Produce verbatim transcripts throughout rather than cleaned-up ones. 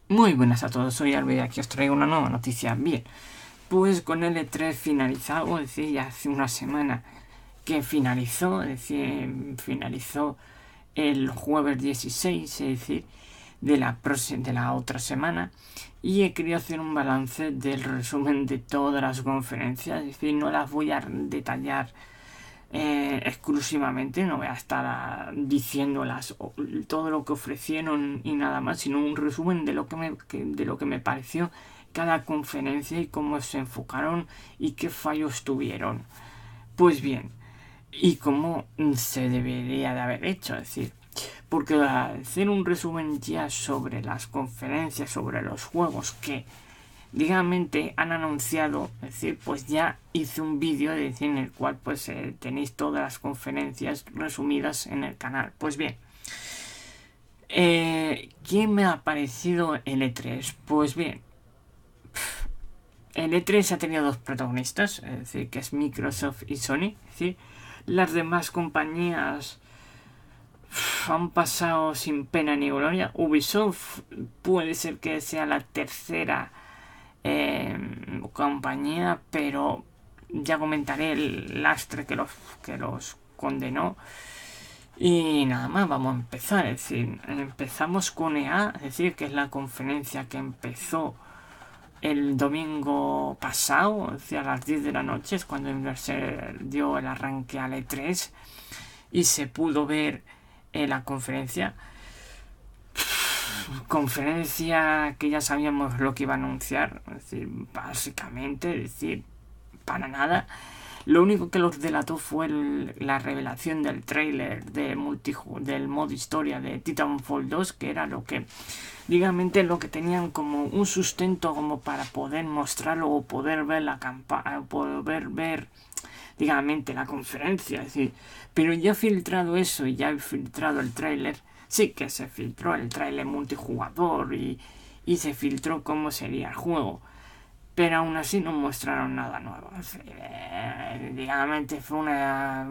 Muy buenas a todos, soy Albe y aquí os traigo una nueva noticia. Bien, pues con el E tres finalizado, es decir, ya hace una semana que finalizó, es decir, finalizó el jueves dieciséis, es decir, de la, de la otra semana, y he querido hacer un balance del resumen de todas las conferencias, es decir, no las voy a detallar eh, exclusivamente, no voy a estar a, diciéndolas todo lo que ofrecieron y nada más, sino un resumen de lo que me, de lo que me pareció cada conferencia y cómo se enfocaron y qué fallos tuvieron. Pues bien, y cómo se debería de haber hecho, es decir, porque hacer un resumen ya sobre las conferencias, sobre los juegos que digamente han anunciado, es decir, pues ya hice un vídeo en el cual pues eh, tenéis todas las conferencias resumidas en el canal. Pues bien, eh, ¿quién me ha parecido el E tres? Pues bien, el E tres ha tenido dos protagonistas, es decir, que es Microsoft y Sony, es decir, las demás compañías han pasado sin pena ni gloria. Ubisoft puede ser que sea la tercera eh, compañía, pero ya comentaré el lastre que los, que los condenó. Y nada más, vamos a empezar. Es decir, empezamos con E A, es decir, que es la conferencia que empezó el domingo pasado, es decir, a las diez de la noche, es cuando se dio el arranque al E tres y se pudo ver eh, la conferencia. Conferencia que ya sabíamos lo que iba a anunciar, es decir, básicamente, es decir, para nada. Lo único que los delató fue el, la revelación del trailer de multi, del modo historia de Titanfall dos, que era lo que, digamos, lo que tenían como un sustento como para poder mostrarlo o poder ver la campaña, poder ver, digamos, la conferencia, es decir, pero ya filtrado eso y ya he filtrado el trailer. Sí que se filtró el trailer multijugador y, y se filtró cómo sería el juego. Pero aún así no mostraron nada nuevo. Eh, digamos, fue una,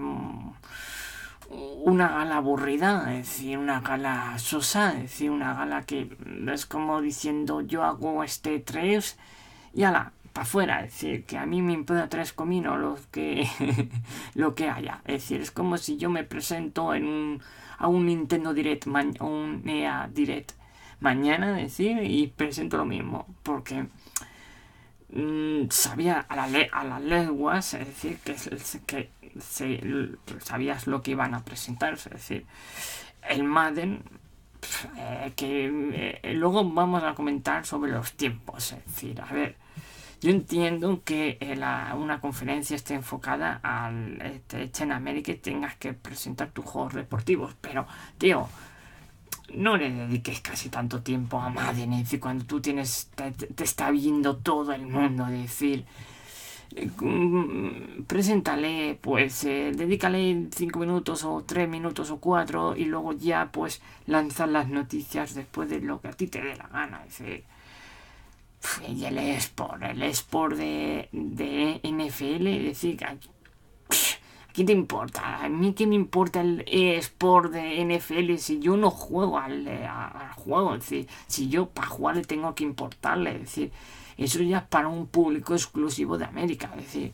una gala aburrida, es decir, una gala sosa, es decir, una gala que es como diciendo yo hago este tres y ala, para afuera, es decir, que a mí me importa tres cominos lo que, lo que haya. Es decir, es como si yo me presento en un, a un Nintendo Direct, o un E A Direct mañana, es decir, y presento lo mismo, porque mmm, sabía a, la le a las leguas, es decir, que, que se, sabías lo que iban a presentar, es decir, el Madden, eh, que eh, luego vamos a comentar sobre los tiempos, es decir, a ver, yo entiendo que la, una conferencia esté enfocada al este, hecho en América y tengas que presentar tus juegos deportivos, pero, tío, no le dediques casi tanto tiempo a Madden, es decir, cuando tú tienes, te, te está viendo todo el mundo, es decir, eh, preséntale, pues, eh, dedícale cinco minutos o tres minutos o cuatro y luego ya, pues, lanzar las noticias después de lo que a ti te dé la gana, es decir. Y el eSport, el eSport de, de N F L, es decir, ¿qué te importa? A mí qué me importa el eSport de N F L si yo no juego al, al juego, es decir, si yo para jugar tengo que importarle, es decir, eso ya es para un público exclusivo de América, es decir,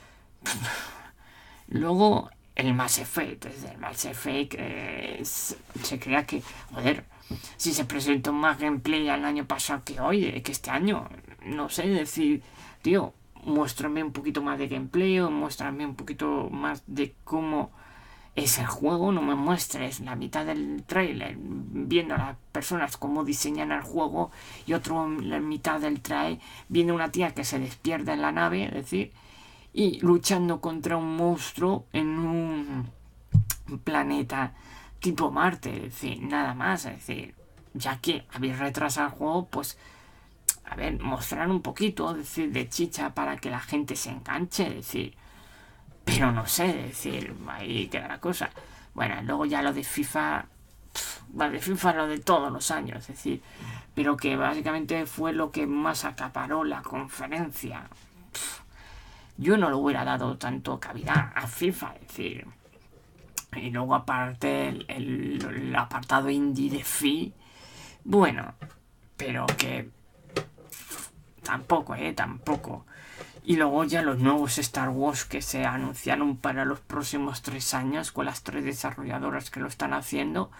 luego el Mass Effect, desde el Mass Effect eh, se crea que, joder, si se presentó más gameplay el año pasado que hoy, que este año, no sé, decir, tío, muéstrame un poquito más de gameplay o muéstrame un poquito más de cómo es el juego, no me muestres la mitad del trailer viendo a las personas cómo diseñan el juego y otro la mitad del trailer viendo una tía que se despierta en la nave, es decir, y luchando contra un monstruo en un planeta tipo Marte, es decir, nada más, es decir, ya que habéis retrasado el juego, pues, a ver, mostrar un poquito, es decir, de chicha para que la gente se enganche, es decir, pero no sé, es decir, ahí queda la cosa. Bueno, luego ya lo de FIFA, pff, lo de FIFA lo de todos los años, es decir, pero que básicamente fue lo que más acaparó la conferencia. Pff, yo no le hubiera dado tanto cabida a FIFA, es decir. Y luego aparte el, el, el apartado indie de F I, bueno, pero que tampoco, eh, tampoco. Y luego ya los nuevos Star Wars que se anunciaron para los próximos tres años con las tres desarrolladoras que lo están haciendo.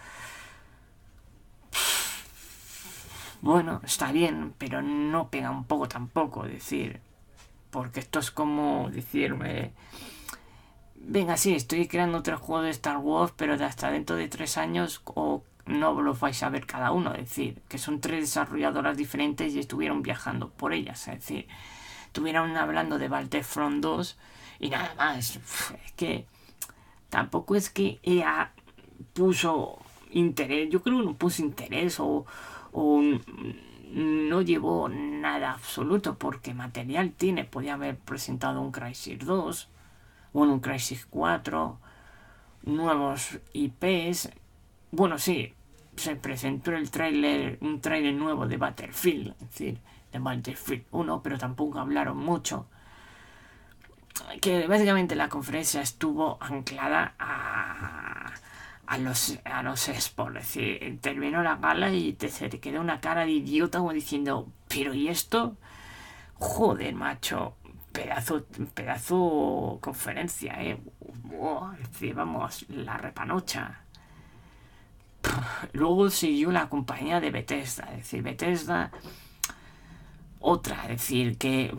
Bueno, está bien, pero no pega un poco tampoco, decir, porque esto es como decirme, venga, sí, estoy creando otro juego de Star Wars, pero de hasta dentro de tres años o no los vais a ver cada uno, es decir, que son tres desarrolladoras diferentes y estuvieron viajando por ellas, es decir, estuvieron hablando de Battlefront dos y nada más. Es que tampoco es que E A puso interés, yo creo que no puso interés o, o no llevó nada absoluto, porque material tiene, podía haber presentado un Crysis dos, bueno, un Crysis cuatro, nuevos I Ps, bueno, sí, se presentó el tráiler, un tráiler nuevo de Battlefield, es decir, de Battlefield uno, pero tampoco hablaron mucho. Que básicamente la conferencia estuvo anclada a, a los a los esports, es decir, terminó la gala y te, se te quedó una cara de idiota como diciendo, pero ¿y esto? Joder, macho, pedazo, pedazo conferencia, eh. Wow, es decir, vamos, la repanocha. Luego siguió la compañía de Bethesda, es decir, Bethesda, otra, es decir, que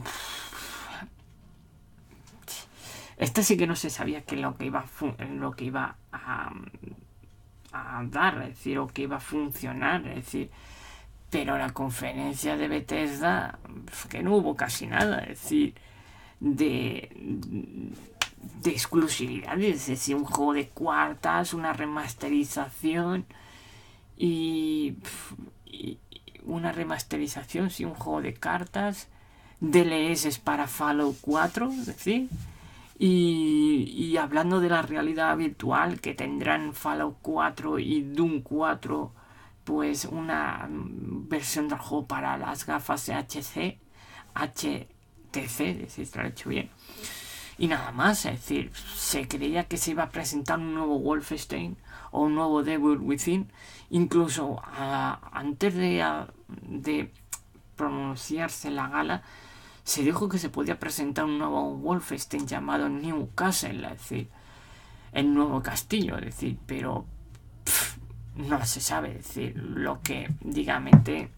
esta sí que no se sabía que lo que iba a, lo que iba a, a dar, es decir, o que iba a funcionar, es decir, pero la conferencia de Bethesda, que no hubo casi nada, es decir, de, de exclusividades, es decir, un juego de cuartas, una remasterización y, y una remasterización, sí, un juego de cartas, D L S para Fallout cuatro, es decir, y, y hablando de la realidad virtual que tendrán Fallout cuatro y Doom cuatro, pues una versión del juego para las gafas de H C, H T C, es decir, se lo he hecho bien. Y nada más, es decir, se creía que se iba a presentar un nuevo Wolfenstein o un nuevo Devil Within. Incluso uh, antes de, uh, de pronunciarse la gala, se dijo que se podía presentar un nuevo Wolfenstein llamado Newcastle, es decir, el nuevo castillo, es decir, pero pff, no se sabe, es decir, lo que, digamente,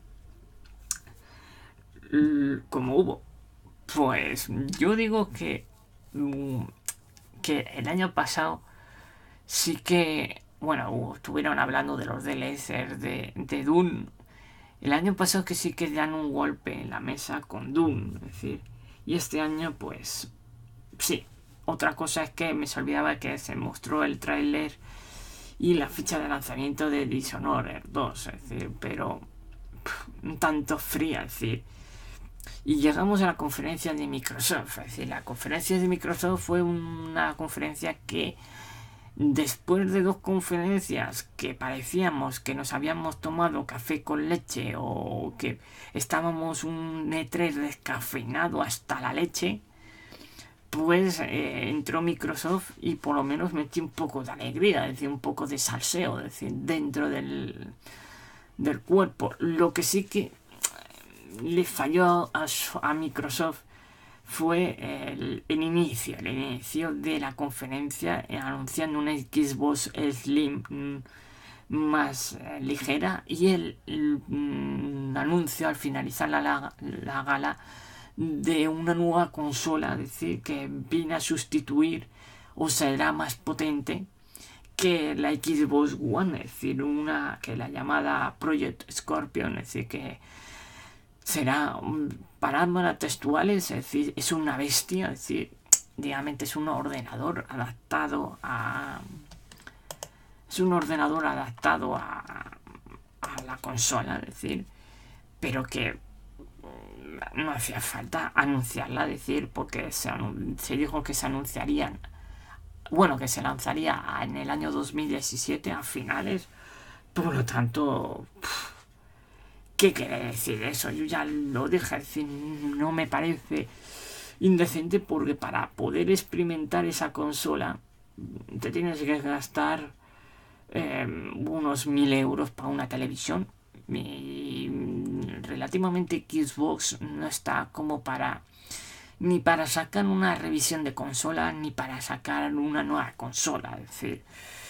como hubo. Pues yo digo que, que el año pasado sí que, bueno, estuvieron hablando de los D L S de, de Doom. El año pasado que sí que dan un golpe en la mesa con Doom, es decir, y este año pues sí. Otra cosa es que me se olvidaba que se mostró el tráiler y la fecha de lanzamiento de Dishonored dos, es decir, pero pff, un tanto fría, es decir. Y llegamos a la conferencia de Microsoft, es decir, la conferencia de Microsoft fue una conferencia que después de dos conferencias que parecíamos que nos habíamos tomado café con leche o que estábamos un E tres descafeinado hasta la leche, pues eh, entró Microsoft y por lo menos metió un poco de alegría, es decir, un poco de salseo, es decir, dentro del, del cuerpo. Lo que sí que le falló a, a Microsoft fue el, el inicio, el inicio de la conferencia eh, anunciando una Xbox Slim mm, más eh, ligera y el, el mm, anuncio al finalizar la, la, la gala de una nueva consola, es decir, que viene a sustituir o será más potente que la Xbox One, es decir, una que la llamada Project Scorpion, es decir, que será palabras textuales, es decir, es una bestia, es decir, digamos, es un ordenador adaptado a es un ordenador adaptado a, a la consola, es decir, pero que no hacía falta anunciarla, es decir, porque se, se dijo que se anunciarían, bueno, que se lanzaría en el año dos mil diecisiete a finales, por lo tanto, ¿qué quiere decir eso? Yo ya lo dije, es decir, no me parece indecente porque para poder experimentar esa consola te tienes que gastar eh, unos mil euros para una televisión y relativamente Xbox no está como para ni para sacar una revisión de consola ni para sacar una nueva consola. Es decir,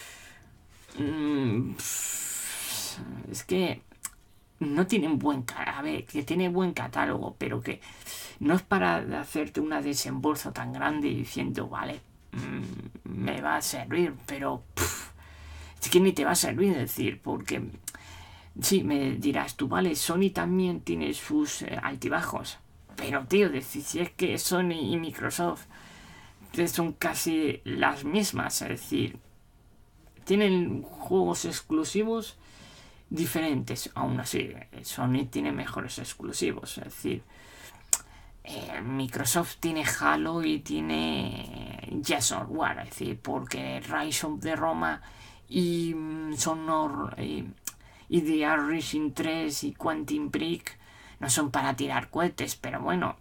mmm, es que no tienen buen catálogo, a ver, que tiene buen catálogo, pero que no es para hacerte una desembolso tan grande diciendo, vale, mmm, me va a servir, pero pff, es que ni te va a servir, es decir, porque sí, me dirás tú, vale, Sony también tiene sus eh, altibajos, pero tío, decir, si es que Sony y Microsoft son casi las mismas, es decir, tienen juegos exclusivos diferentes, aún así, Sony tiene mejores exclusivos, es decir, eh, Microsoft tiene Halo y tiene Gears of War, es decir, porque Rise of the Roma y mm, Sonor y, y The Racing tres y Quantum Break no son para tirar cohetes, pero bueno,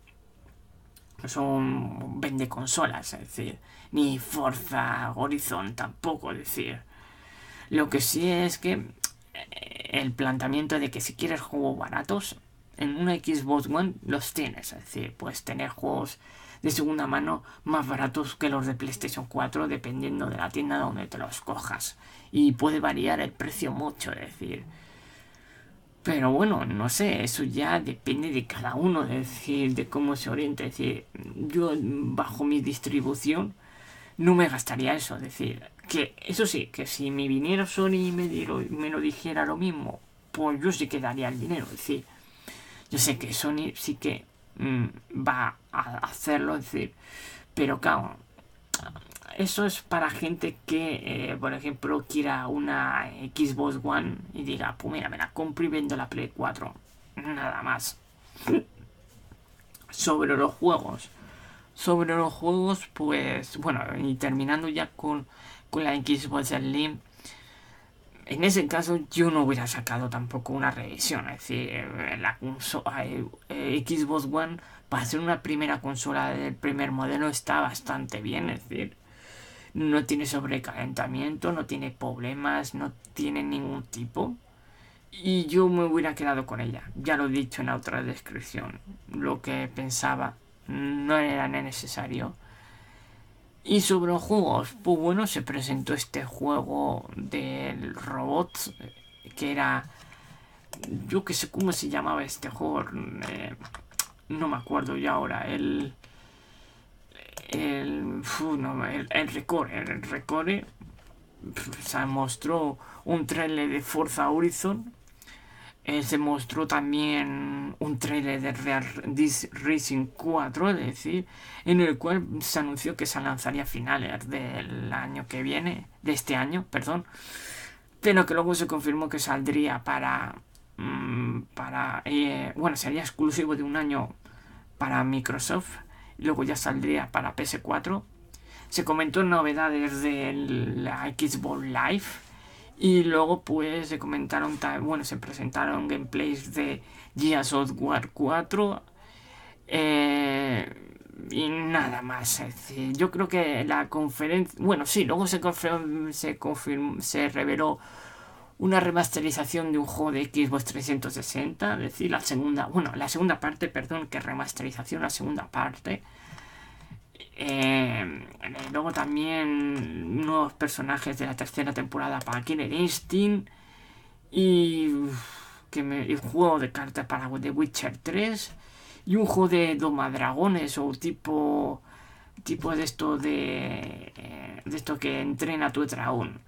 son vende consolas, es decir, ni Forza Horizon tampoco, es decir, lo que sí es que el planteamiento de que si quieres juegos baratos en una Xbox One los tienes, es decir, puedes tener juegos de segunda mano más baratos que los de PlayStation cuatro dependiendo de la tienda donde te los cojas, y puede variar el precio mucho, es decir, pero bueno, no sé, eso ya depende de cada uno, es decir, de cómo se oriente, es decir, yo bajo mi distribución no me gastaría eso, es decir, que eso sí, que si me viniera Sony y me, diero, me lo dijera lo mismo, pues yo sí que daría el dinero, es decir, yo sé que Sony sí que mmm, va a hacerlo, es decir, pero claro, eso es para gente que, eh, por ejemplo, quiera una Xbox One y diga, pues mira, me la compro y vendo la Play cuatro, nada más. Sobre los juegos, sobre los juegos, pues, bueno, y terminando ya con, con la Xbox Slim, en ese caso yo no hubiera sacado tampoco una revisión, es decir, la consola, eh, Xbox One para ser una primera consola del primer modelo está bastante bien, es decir, no tiene sobrecalentamiento, no tiene problemas, no tiene ningún tipo, y yo me hubiera quedado con ella, ya lo he dicho en la otra descripción, lo que pensaba no era necesario. Y sobre los juegos, pues bueno, se presentó este juego del robot, que era, yo que sé cómo se llamaba este juego, eh, no me acuerdo ya ahora, el, el, uf, no, el, el Recore, el Recore, se mostró un trailer de Forza Horizon. Eh, se mostró también un trailer de Real Racing cuatro, es decir, en el cual se anunció que se lanzaría a finales del año que viene, de este año, perdón, pero que luego se confirmó que saldría para, mmm, para, eh, bueno, sería exclusivo de un año para Microsoft, y luego ya saldría para P S cuatro. Se comentó novedades de la Xbox Live. Y luego pues se comentaron, bueno, se presentaron gameplays de Gears of War cuatro. Eh, y nada más. Es decir, yo creo que la conferencia... Bueno, sí, luego se, confirmó, se, confirmó, se reveló una remasterización de un juego de Xbox trescientos sesenta. Es decir, la segunda... Bueno, la segunda parte, perdón, que remasterización, la segunda parte. Eh, luego también nuevos personajes de la tercera temporada para Killer Instinct y que me, el juego de cartas para The Witcher tres y un juego de domadragones o tipo tipo de esto de de esto que entrena tu dragón.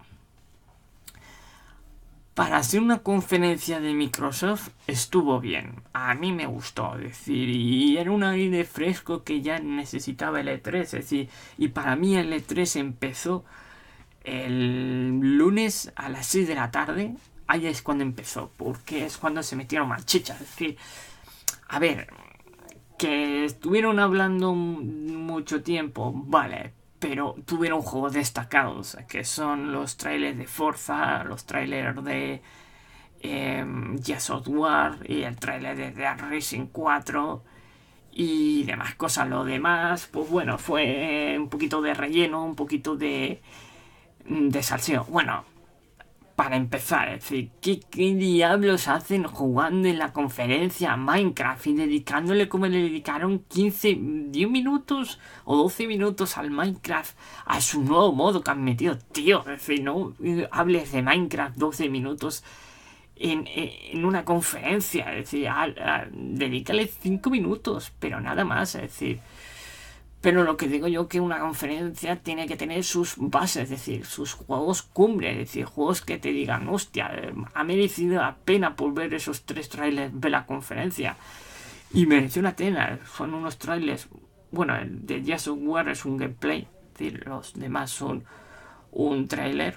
Para hacer una conferencia de Microsoft estuvo bien, a mí me gustó, es decir, y era un aire fresco que ya necesitaba el E tres, es decir, y para mí el E tres empezó el lunes a las seis de la tarde, ahí es cuando empezó, porque es cuando se metieron más chichas, es decir, a ver, que estuvieron hablando mucho tiempo, vale, pero tuvieron juegos destacados, que son los trailers de Forza, los trailers de eh, Gears of War y el trailer de The Racing cuatro y demás cosas. Lo demás, pues bueno, fue un poquito de relleno, un poquito de, de salseo. Bueno, para empezar, es decir, ¿qué, qué diablos hacen jugando en la conferencia a Minecraft y dedicándole como le dedicaron quince, diez minutos o doce minutos al Minecraft, a su nuevo modo que han metido? Tío, es decir, no hables de Minecraft doce minutos en, en una conferencia, es decir, a, a, dedícale cinco minutos, pero nada más, es decir... Pero lo que digo yo que una conferencia tiene que tener sus bases, es decir, sus juegos cumbre, es decir, juegos que te digan, hostia, ha merecido la pena por ver esos tres trailers de la conferencia. Y mereció la pena, son unos trailers, bueno, el de Gears of War es un gameplay, es decir, los demás son un trailer.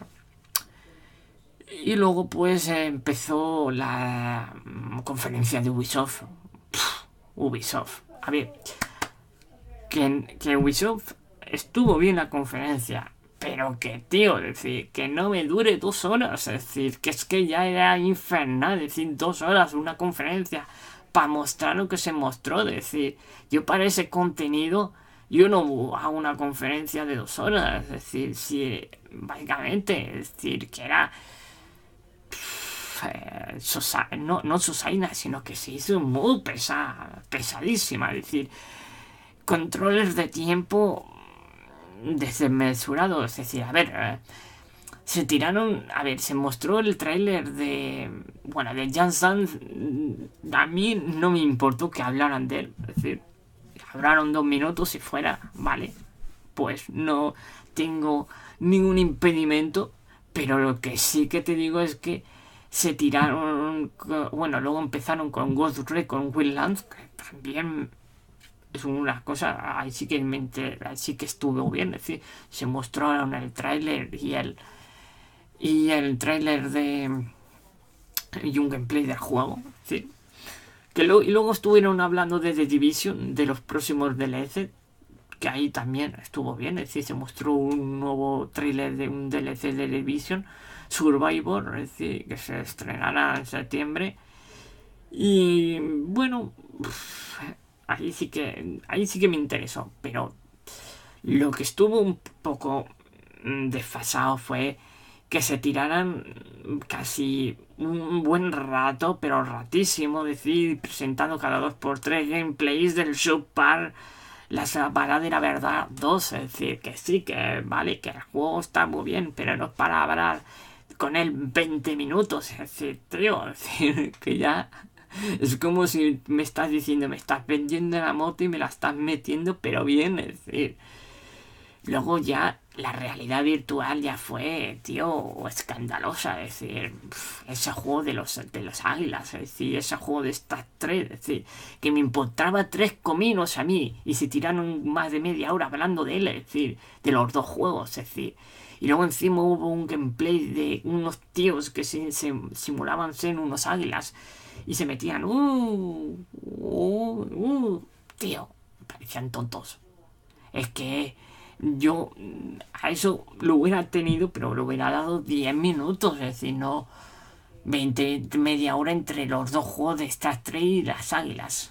Y luego pues empezó la conferencia de Ubisoft. Pff, Ubisoft, a ver... Que, que Ubisoft estuvo bien la conferencia, pero que, tío, es decir, que no me dure dos horas, es decir, que es que ya era infernal, es decir, dos horas una conferencia para mostrar lo que se mostró, es decir, yo para ese contenido, yo no hago una conferencia de dos horas, es decir, si, básicamente, es decir, que era... Eh, sosa, no, no sosaina, sino que se hizo muy pesada, pesadísima, es decir... Controles de tiempo desmesurados, es decir, a ver, eh, se tiraron, a ver, se mostró el tráiler de, bueno, de Just Dance, a mí no me importó que hablaran de él, es decir, hablaron dos minutos y fuera, vale, pues no tengo ningún impedimento, pero lo que sí que te digo es que se tiraron, bueno, luego empezaron con Ghost Recon Wildlands, que también... es una cosa, ahí sí que me enteré, ahí sí que estuvo bien, es decir, se mostraron el tráiler y el y el tráiler de y un gameplay del juego, es decir, que lo, y luego estuvieron hablando de The Division, de los próximos D L C, que ahí también estuvo bien, es decir, se mostró un nuevo tráiler de un D L C de The Division, Survivor, es decir, que se estrenará en septiembre, y bueno, Ahí sí que ahí sí que me interesó, pero lo que estuvo un poco desfasado fue que se tiraran casi un buen rato, pero ratísimo, es decir, presentando cada dos por tres gameplays del South Park, la verdadera verdad dos, es decir, que sí, que vale, que el juego está muy bien, pero no es para hablar con él veinte minutos, es decir, tío, es decir, que ya... Es como si me estás diciendo, me estás vendiendo la moto y me la estás metiendo, pero bien, es decir. Luego ya la realidad virtual ya fue, tío, escandalosa, es decir, pff, ese juego de los, de los águilas, es decir, ese juego de Star Trek, es decir, que me importaba tres cominos a mí y se tiraron más de media hora hablando de él, es decir, de los dos juegos, es decir. Y luego encima hubo un gameplay de unos tíos que se, se simulaban ser unos águilas y se metían, uh, uh, uh, tío, parecían tontos. Es que yo a eso lo hubiera tenido, pero lo hubiera dado diez minutos, es decir, no veinte, media hora entre los dos juegos de Star Trek y las águilas.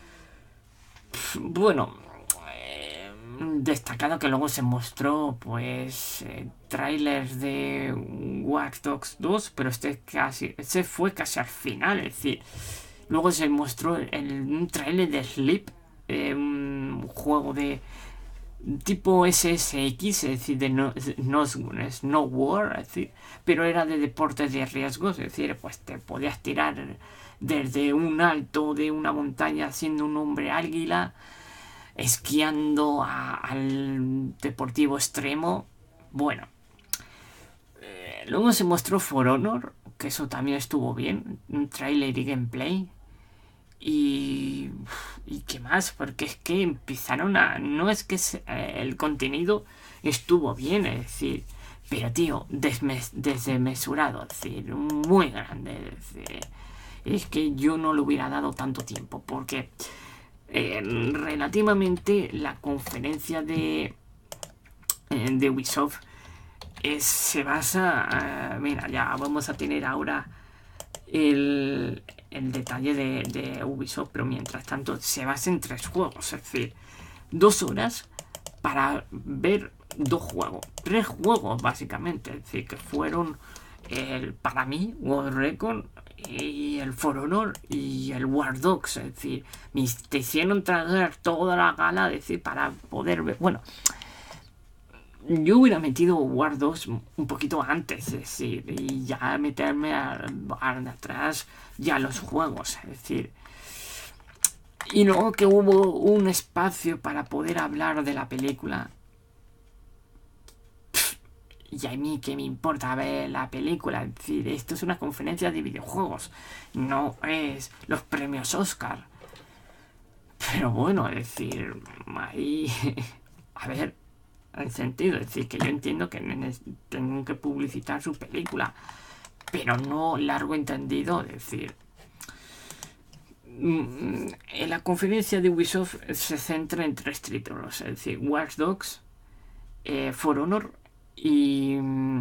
Bueno, eh, destacado que luego se mostró, pues, eh, trailers de Watch Dogs dos, pero este casi, este fue casi al final, es decir, luego se mostró el, un trailer de Sleep, eh, un juego de tipo S S X, es decir, de no, no, no War, es decir, pero era de deportes de riesgos, es decir, pues te podías tirar desde un alto de una montaña siendo un hombre águila, esquiando a, al deportivo extremo. Bueno, eh, luego se mostró For Honor, que eso también estuvo bien, un trailer y gameplay. Y, y qué más, porque es que empezaron a... No es que se, eh, el contenido estuvo bien, es decir, pero tío, desmes, desmesurado, es decir, muy grande, es decir, es que yo no le hubiera dado tanto tiempo, porque eh, relativamente la conferencia de, eh, de Ubisoft es, se basa... Uh, mira, ya vamos a tener ahora el... el detalle de, de Ubisoft, pero mientras tanto se basa en tres juegos, es decir, dos horas para ver dos juegos, tres juegos básicamente, es decir, que fueron el, para mí, World Record y el For Honor y el War Dogs, es decir, me te hicieron traer toda la gala, es decir, para poder ver, bueno, yo hubiera metido War Dogs un poquito antes, es decir, y ya meterme al bar de atrás ya los juegos, es decir, y luego que hubo un espacio para poder hablar de la película. Y a mí que me importa ver la película, es decir, esto es una conferencia de videojuegos, no es los premios Oscar. Pero bueno, es decir, ahí, a ver, en sentido, es decir, que yo entiendo que tengo que publicitar su película, pero no largo entendido, es decir, en la conferencia de Ubisoft se centra en tres títulos, es decir, Watch Dogs, eh, For Honor y,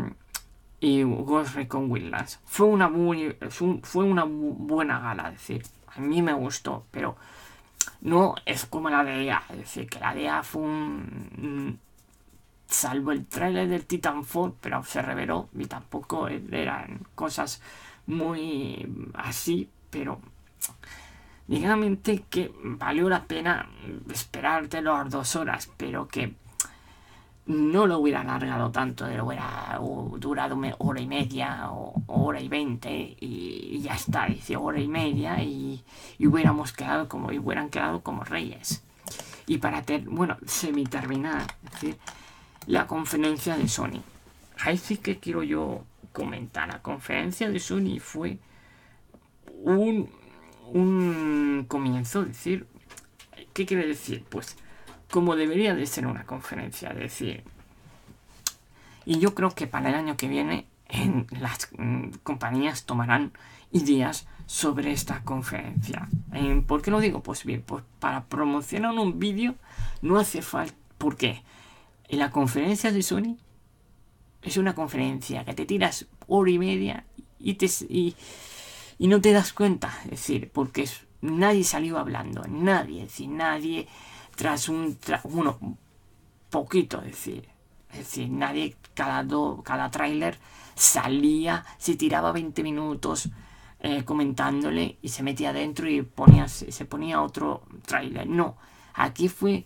y Ghost Recon Wildlands. Fue una muy fue una buena gala, es decir, a mí me gustó, pero no es como la de E A, es decir, que la de E A fue un, salvo el trailer del Titanfall, pero se reveló y tampoco eran cosas muy así, pero digamos que valió la pena esperarte las dos horas, pero que no lo hubiera alargado tanto, lo hubiera durado una hora y media o hora y veinte y ya está, dice hora y media y, y hubiéramos quedado como, y hubieran quedado como reyes. Y para ter, bueno, semi terminar, es decir, la conferencia de Sony. Ahí sí que quiero yo comentar, la conferencia de Sony fue un, un comienzo, es decir, ¿qué quiere decir? Pues como debería de ser una conferencia, es decir, y yo creo que para el año que viene en las mm, compañías tomarán ideas sobre esta conferencia. Eh, ¿Por qué lo digo? Pues bien, pues para promocionar un vídeo no hace falta, ¿por qué? En la conferencia de Sony es una conferencia que te tiras hora y media y, te, y, y no te das cuenta, es decir, porque es, nadie salió hablando, nadie, es decir, nadie tras un, tras, bueno, poquito, es decir, es decir, nadie, cada, do, cada tráiler salía, se tiraba veinte minutos eh, comentándole y se metía adentro y ponía, se ponía otro tráiler. No, aquí fue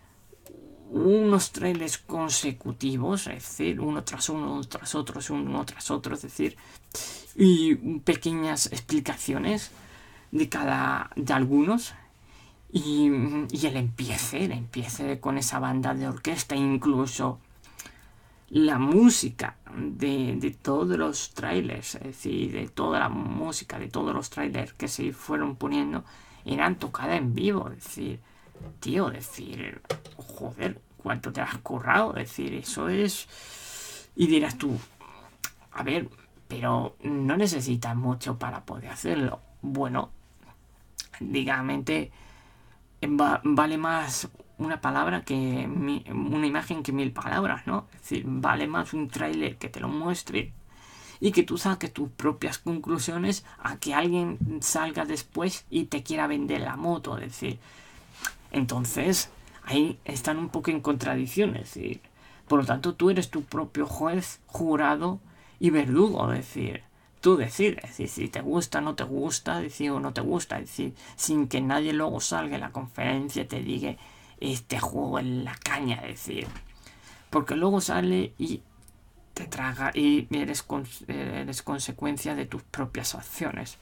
unos trailers consecutivos, es decir, uno tras uno, uno tras otro, uno tras otro, es decir, y pequeñas explicaciones de cada, de algunos. Y, y el empiece, el empiece con esa banda de orquesta, incluso la música de, de todos los trailers, es decir, de toda la música de todos los trailers que se fueron poniendo, eran tocadas en vivo, es decir, tío, es decir, joder, ¿cuánto te has currado? Es decir, eso es... Y dirás tú, a ver, pero no necesitas mucho para poder hacerlo. Bueno, digamente... Va, vale más una palabra que mi, una imagen que mil palabras, ¿no? Es decir, vale más un tráiler que te lo muestre y que tú saques tus propias conclusiones a que alguien salga después y te quiera vender la moto, es decir, entonces ahí están un poco en contradicción, es decir, por lo tanto tú eres tu propio juez, jurado y verdugo, es decir, tú decides, es decir, si te gusta, no te gusta, decir, o no te gusta, es decir, sin que nadie luego salga en la conferencia y te diga, este juego en la caña, es decir, porque luego sale y te traga y eres, con, eres consecuencia de tus propias acciones.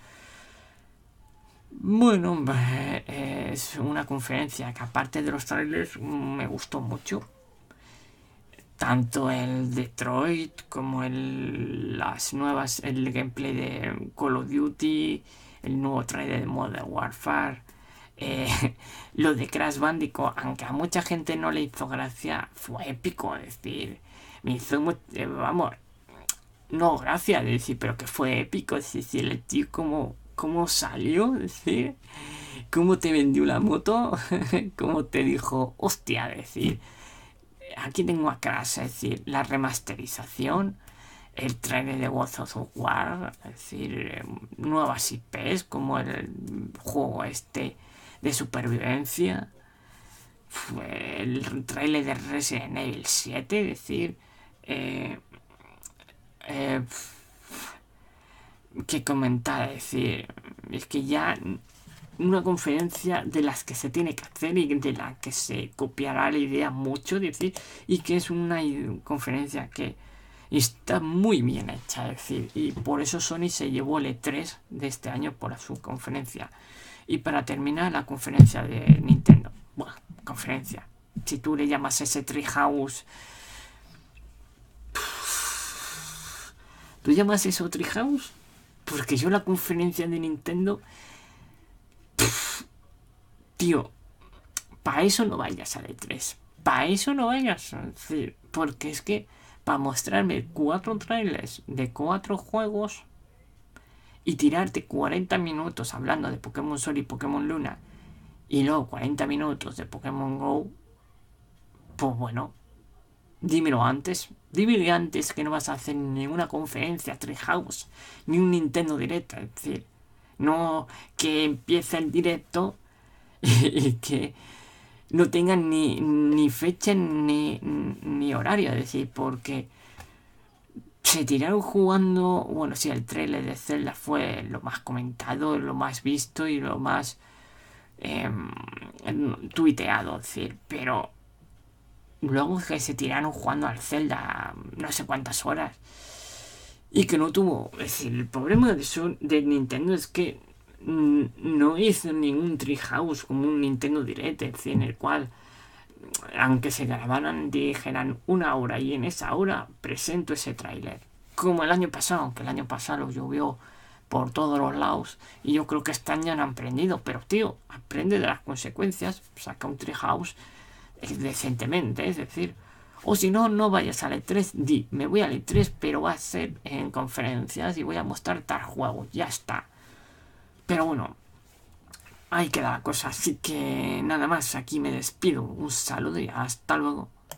Bueno, es una conferencia que aparte de los trailers me gustó mucho. Tanto el Detroit como el, las nuevas, el gameplay de Call of Duty, el nuevo trailer de Modern Warfare, eh, lo de Crash Bandicoot, aunque a mucha gente no le hizo gracia, fue épico, es decir, me hizo, muy, eh, vamos, no gracia, es decir, pero que fue épico, es decir, el tío como, como salió, es decir, cómo te vendió la moto, cómo te dijo, hostia, es decir, aquí tengo a Crash, es decir, la remasterización, el trailer de God of War, es decir, nuevas I Pes como el juego este de supervivencia, fue el trailer de Resident Evil siete, es decir, eh, eh, que comentar, es decir, es que ya una conferencia de las que se tiene que hacer y de la que se copiará la idea mucho, es decir, y que es una conferencia que está muy bien hecha, es decir, y por eso Sony se llevó el E tres de este año por su conferencia. Y para terminar, la conferencia de Nintendo. Bueno, conferencia. Si tú le llamas ese Treehouse, ¿tú llamas eso Treehouse? Porque yo la conferencia de Nintendo, tío, para eso no vayas al E tres. Para eso no vayas. Es decir, porque es que para mostrarme cuatro trailers de cuatro juegos y tirarte cuarenta minutos hablando de Pokémon Sol y Pokémon Luna y luego cuarenta minutos de Pokémon Go, pues bueno, dímelo antes. Dímelo antes que no vas a hacer ninguna conferencia Treehouse, ni un Nintendo Direct. Es decir, no que empiece el directo y que no tengan ni, ni fecha ni, ni horario. Es decir, porque se tiraron jugando. Bueno, sí, el trailer de Zelda fue lo más comentado, lo más visto y lo más eh, tuiteado. Es decir, pero luego que se tiraron jugando al Zelda no sé cuántas horas y que no tuvo. Es decir, el problema de, su, de Nintendo es que no hizo ningún Treehouse como un Nintendo Direct, es decir, en el cual, aunque se grabaran, dijeran una hora y en esa hora presento ese tráiler. Como el año pasado, aunque el año pasado llovió por todos los lados y yo creo que este año han aprendido, pero tío, aprende de las consecuencias, saca un Treehouse decentemente, es decir, o si no, no vayas al E tres, di, me voy al E tres, pero va a ser en conferencias y voy a mostrar tal juego, ya está. Pero bueno, ahí queda la cosa, así que nada más, aquí me despido, un saludo y hasta luego.